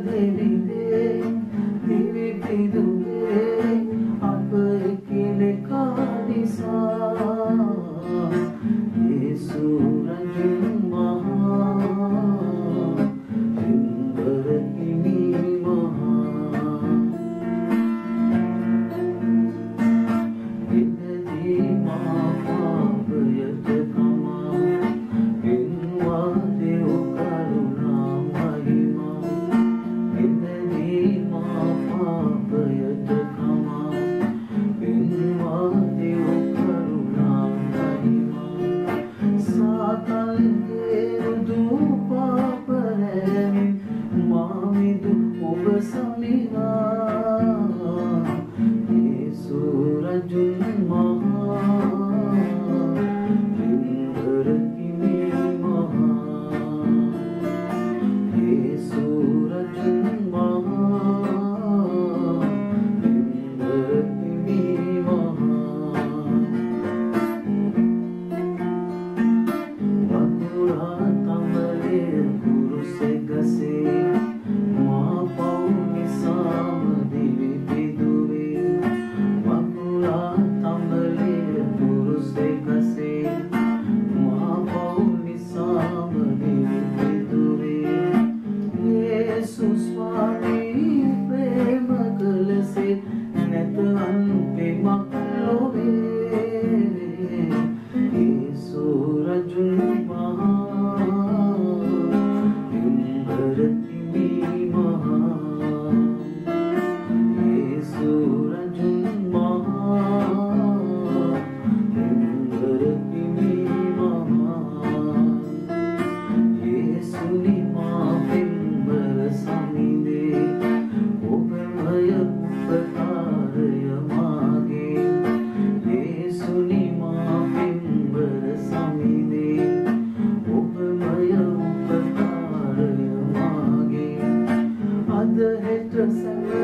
දෙවිදේ දිවි පිදුවේ අප එකිනෙකා නිසා යේසු රජුන් මහා පින්බර හිමි මහා ඉදදී මා පාපයට කමා පින්වා දෙව කරුණා මහිමා ඉදදී මා පාපයට කමා පින්වා දෙව කරුණා මහිමා सातंगे रुदु पापरेमि मामिदु ඔබ සමිනා යේසු රජුන් මහා පින්බර හිමි මහා යේසු රජුන් මහා පින්බර හිමි මහා තමලේ කුරුසේ ගසේ මා පව් නිසාම දිවි පිදුවේ වකුලා තමලේ කුරුසේ ගසේ මා පව් නිසාම දිවි පිදුවේ යේසුස් ස්වාමී ප්‍රේම කළසේ නැත අන්තිමක් ලොවේ යේසු රජුන් the